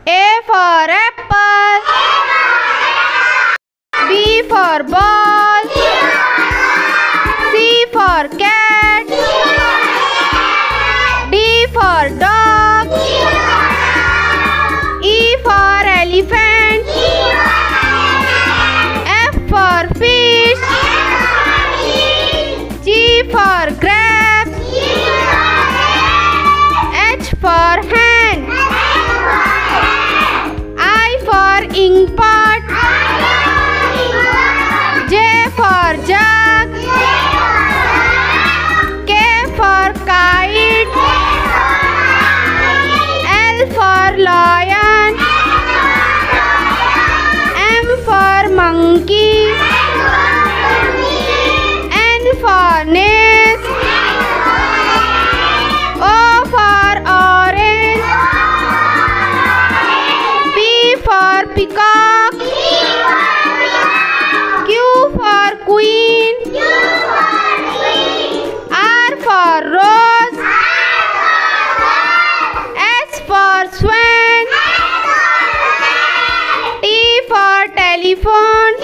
A for apple. B for ball. C for cat. D for dog. E for elephant. F for fish. G for grapes. H for hand. I for inkpot. J for jug. K for kite. L for lion. M for monkey. N for nest. O for orange. P for peacock. Q for queen. R for rose. S for swan. T for telephone.